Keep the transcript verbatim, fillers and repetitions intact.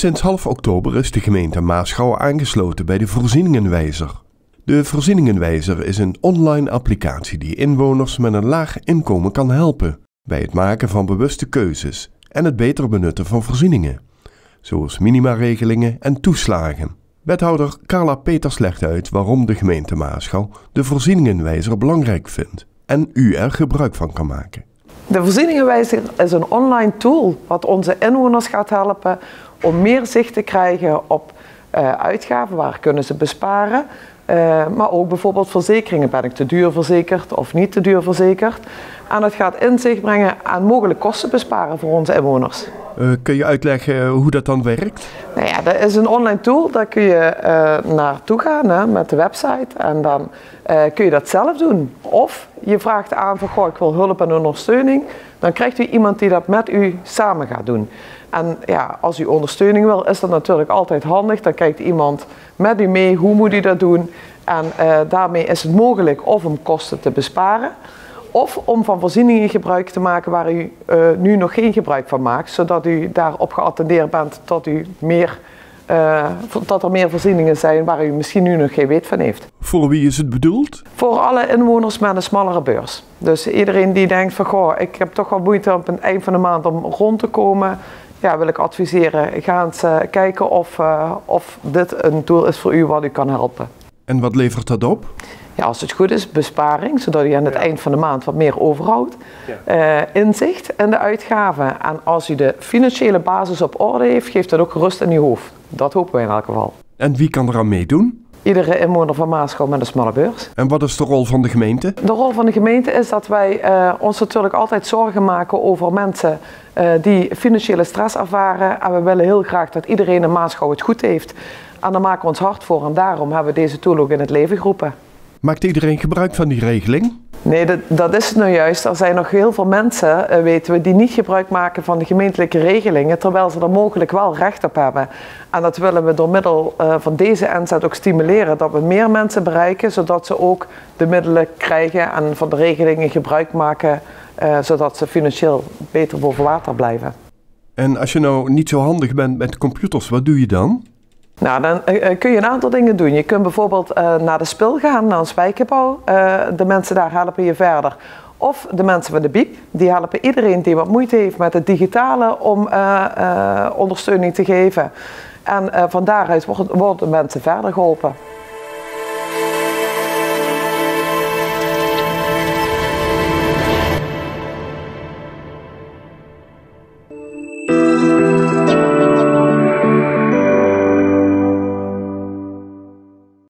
Sinds half oktober is de gemeente Maasgouw aangesloten bij de Voorzieningenwijzer. De Voorzieningenwijzer is een online applicatie die inwoners met een laag inkomen kan helpen bij het maken van bewuste keuzes en het beter benutten van voorzieningen, zoals minimaregelingen en toeslagen. Wethouder Carla Peters legt uit waarom de gemeente Maasgouw de Voorzieningenwijzer belangrijk vindt en u er gebruik van kan maken. De Voorzieningenwijzer is een online tool wat onze inwoners gaat helpen om meer zicht te krijgen op uh, uitgaven, waar kunnen ze besparen. Uh, maar ook bijvoorbeeld verzekeringen. Ben ik te duur verzekerd of niet te duur verzekerd? En het gaat inzicht brengen aan mogelijk kosten besparen voor onze inwoners. Uh, kun je uitleggen hoe dat dan werkt? Nou ja, dat is een online tool, daar kun je uh, naartoe gaan hè, met de website en dan uh, kun je dat zelf doen. Of je vraagt aan van, goh, ik wil hulp en ondersteuning. Dan krijgt u iemand die dat met u samen gaat doen. En ja, als u ondersteuning wil, is dat natuurlijk altijd handig. Dan kijkt iemand met u mee, hoe moet u dat doen? En uh, daarmee is het mogelijk of om kosten te besparen, of om van voorzieningen gebruik te maken waar u uh, nu nog geen gebruik van maakt, zodat u daarop geattendeerd bent dat, u meer, uh, dat er meer voorzieningen zijn waar u misschien nu nog geen weet van heeft. Voor wie is het bedoeld? Voor alle inwoners met een smallere beurs. Dus iedereen die denkt van, goh, ik heb toch wel moeite op het eind van de maand om rond te komen, ja, wil ik adviseren, ga eens uh, kijken of, uh, of dit een tool is voor u wat u kan helpen. En wat levert dat op? Ja, als het goed is, besparing, zodat u aan het ja. eind van de maand wat meer overhoudt. Ja. Uh, inzicht in de uitgaven. En als u de financiële basis op orde heeft, geeft dat ook rust in uw hoofd. Dat hopen wij in elk geval. En wie kan eraan meedoen? Iedere inwoner van Maasgouw met een smalle beurs. En wat is de rol van de gemeente? De rol van de gemeente is dat wij uh, ons natuurlijk altijd zorgen maken over mensen uh, die financiële stress ervaren. En we willen heel graag dat iedereen in Maasgouw het goed heeft. En daar maken we ons hard voor en daarom hebben we deze tool ook in het leven geroepen. Maakt iedereen gebruik van die regeling? Nee, dat, dat is het nou juist. Er zijn nog heel veel mensen, uh, weten we, die niet gebruik maken van de gemeentelijke regelingen, terwijl ze er mogelijk wel recht op hebben. En dat willen we door middel uh, van deze inzet ook stimuleren, dat we meer mensen bereiken, zodat ze ook de middelen krijgen en van de regelingen gebruik maken, uh, zodat ze financieel beter boven water blijven. En als je nou niet zo handig bent met computers, wat doe je dan? Nou, dan uh, kun je een aantal dingen doen. Je kunt bijvoorbeeld uh, naar de Spil gaan, naar ons wijkgebouw. Uh, de mensen daar helpen je verder. Of de mensen van de B I E P, die helpen iedereen die wat moeite heeft met het digitale om uh, uh, ondersteuning te geven. En uh, van daaruit worden, worden mensen verder geholpen.